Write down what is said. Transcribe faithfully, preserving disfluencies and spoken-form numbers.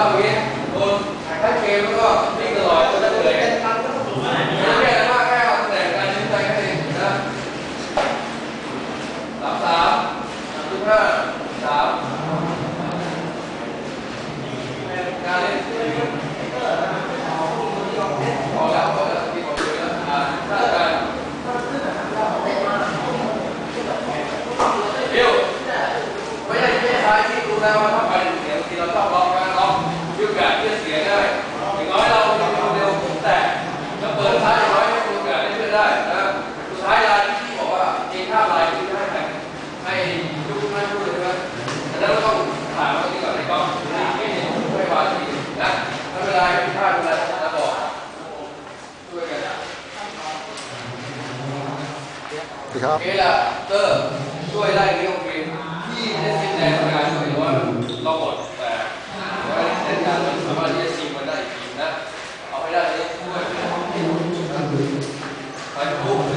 อย่างนี้คนถ้าเกมแล้วก็วิ่งตลอดจนเหนื่อยไม่ได้แค่มากแค่เอาแต่การยืนใจแค่เองนะสามสามสามสิบห้าสามการเล่นพอแล้วพอแล้วที่ผมดูแล้วอ่าถ้าการเดี๋ยวไม่ใช่ไม่ใช่ท้ายที่ดูแล้วว่าถ้าไปเสียงที่เราชอบล็อกนะล็อกยืดแบบยืดเสียงได้อย่างน้อยเราเร็วผมแตกจะเปิดท้ายอย่างน้อยให้ดูแบบได้เพื่อนได้นะสุดท้ายลายที่บอกว่าเองข้ามลายที่ให้แต่ให้ยุบให้พูดเลยใช่ไหมแต่แล้วเราต้องถามว่าที่ก่อนในกล้องไม่เห็นไม่วางที่นะถ้าเวลาไม่พลาดเวลาจะบอกช่วยกันโอเคล่ะเตอร์ช่วยไล่เลี้ยวเกมที่ได้เส้นแดงการช่วยว่าเราหมดแต่ว่าเส้นการมันสามารถที่จะชิงมันได้อีกทีนะเอาให้ได้เลยช่วยไปปุ๊บ